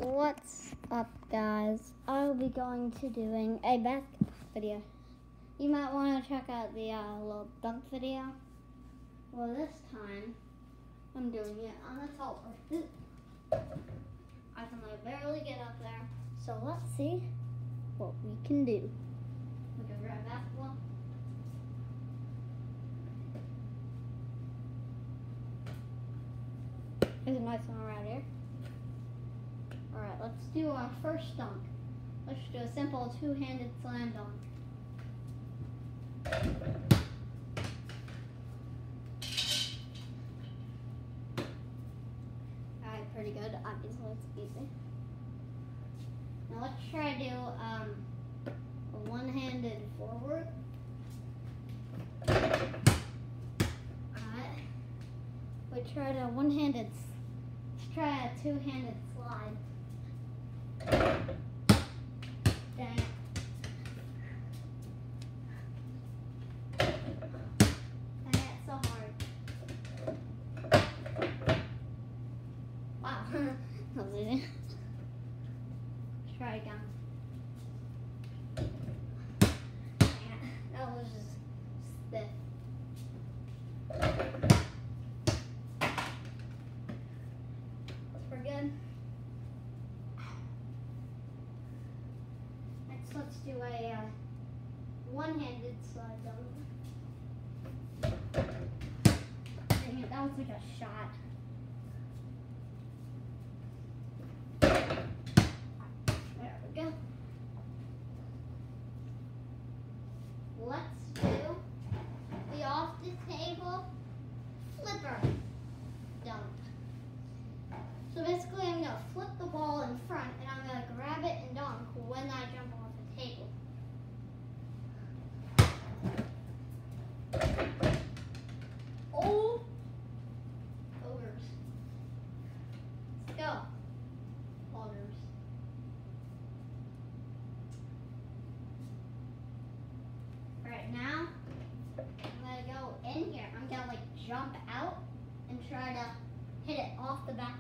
What's up, guys? I'll be going to doing a basketball video. You might want to check out the little dunk video. Well, this time I'm doing it on a taller hoop. I can barely get up there. So let's see what we can do. We can grab basketball. There's a nice one right here. Alright, let's do our first dunk. Let's do a simple two-handed slam dunk. Alright, pretty good. Obviously, it's easy. Now let's try to do a one-handed forward. Alright. We tried a one-handed. Let's try a two-handed slide. Dang it. Dang it, so hard. Wow, that was easy. Let's try again. Dang it, that was just stiff. That's pretty good. Let's do a one-handed slide dunk. Dang it, that was like a shot. There we go. Let's do the off-the-table flipper dunk. So basically, I'm going to flip the ball in front, and I'm going to grab it and dunk when I jump off the table. Oh! Ogres. Let's go. Ogres. Alright, now, I'm going to go in here. I'm going to jump out and try to hit it off the backboard.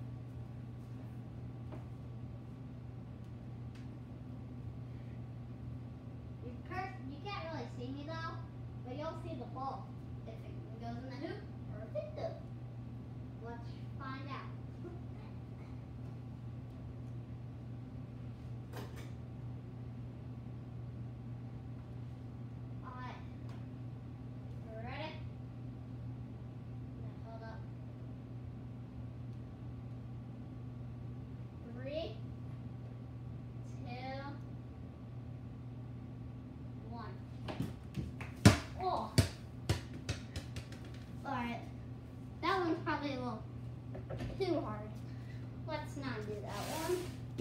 You can't really see me though, but you'll see the ball if it goes in the hoop or if it does. Let's find out. Alright. Ready? Now hold up. 3, 2, 1. Oh! Alright. That one's probably a little too hard. Let's not do that one.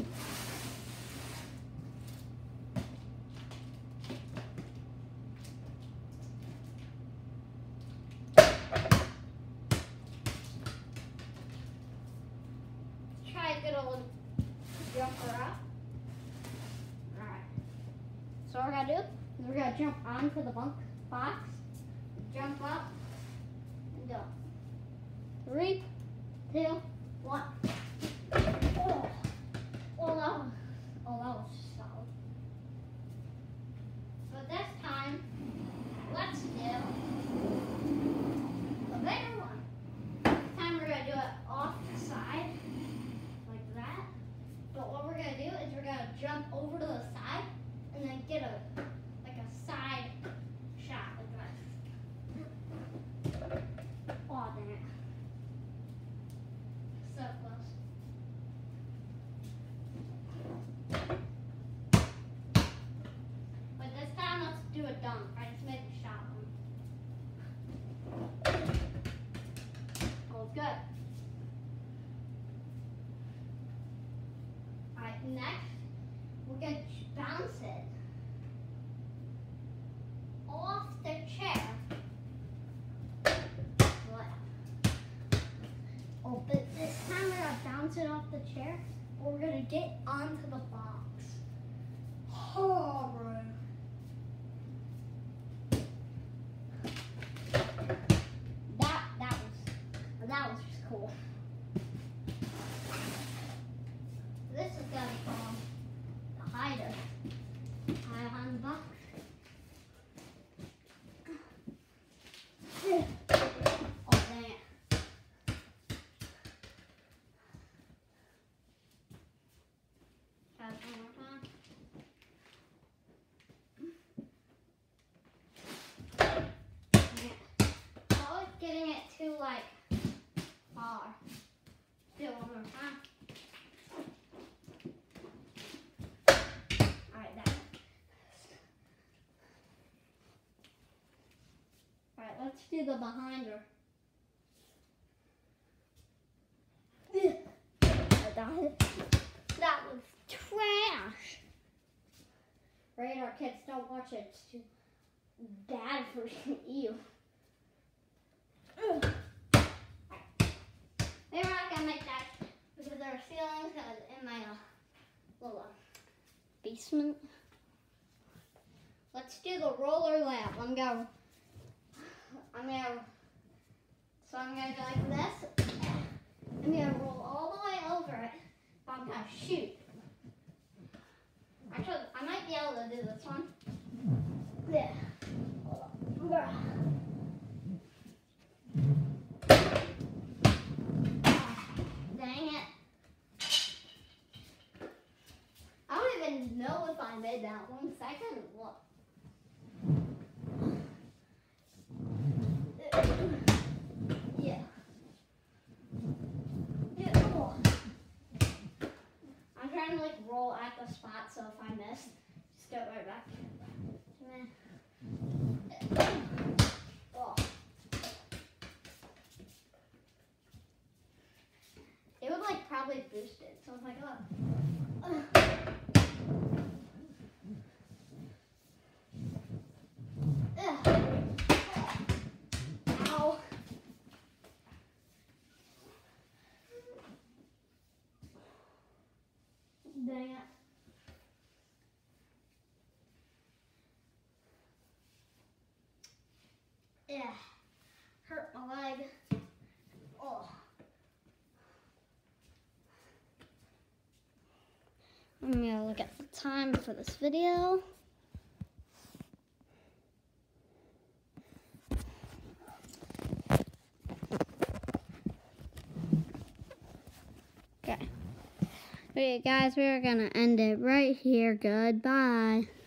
Try a good old jumper up. Alright. So what we're going to do is we're going to jump onto the box, jump up, and go. 3, 2, 1. Oh, that was solid. But this time, let's do a bigger one. This time we're going to do it off the side, like that. But what we're going to do is we're going to jump over to the side and then get a side shot like that. Oh, dang it. So close. But this time, let's do a dunk. I just made a shot one. Oh, good. Alright, next, we're going to bounce it off the chair. What? Oh, but this time we're going to bounce it off the chair, but we're going to get onto the box. Oh, bro. That was just cool. do the behind her. That was trash. Radar kids, don't watch it. It's too bad for you. Maybe we're not gonna make that because there are ceilings in my little basement. Let's do the roller lap. I'm gonna go like this. I'm gonna roll all the way over it. I'm gonna shoot. Actually, I might be able to do this one. Yeah. Dang it. I don't even know if I made that 1 second. Look. Yeah. I'm trying to like roll at the spot, so if I miss, just go right back. Oh. It would like probably boost it, so I was like, oh. Ow. Dang it. Yeah. Hurt my leg. Oh. I'm gonna look at the time for this video. Okay, guys, we're gonna end it right here. Goodbye.